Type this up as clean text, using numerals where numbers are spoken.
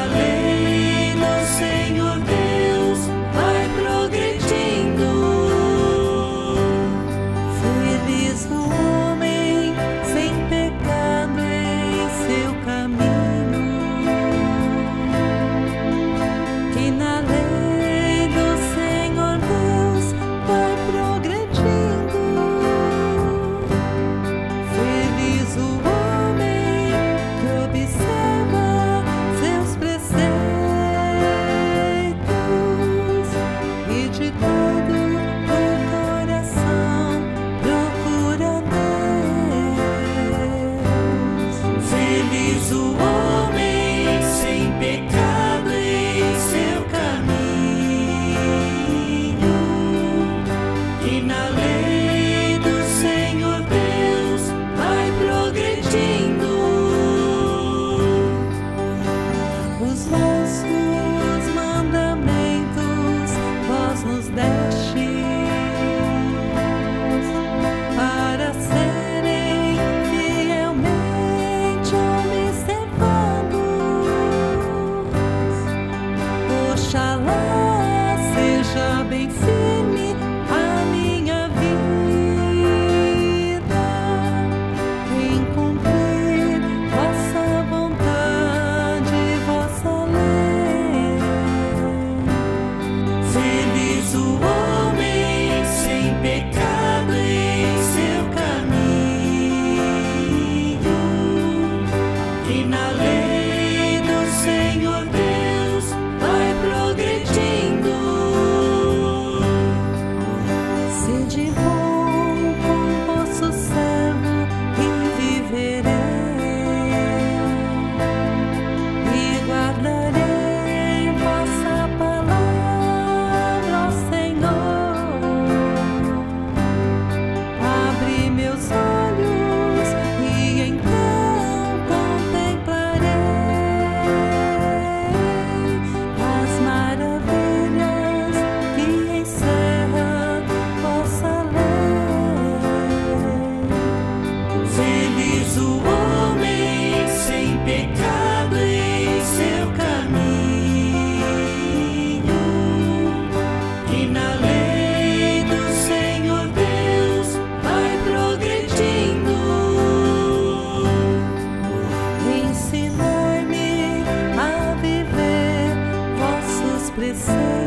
na lei do Senhor Deus vai progredindo. Feliz o homem sem pecado em seu caminho, que na lei do Senhor Deus vai progredindo. Feliz o homem que observa seus preceitos e de todo o coração procura Deus. Feliz o homem sem pecado em seu caminho, que na lei do Senhor Deus vai progredindo. Os vossos mandamentos vós nos destes para serem fielmente observados. Oxalá seja bem firme a minha vida em cumprir vossa vontade, vossa lei. Feliz o homem sem pecado em seu caminho, que na lei do Senhor Deus vai progredindo. Sede bom com vosso servo e viverei, e guardarei vossa palavra, ó Senhor. Abre meus olhos e então contemplarei as maravilhas que encerra vossa lei. Feliz o homem sem pecado em seu caminho, que na lei do Senhor Deus vai progredindo. Ensinai-me a viver vossos preceitos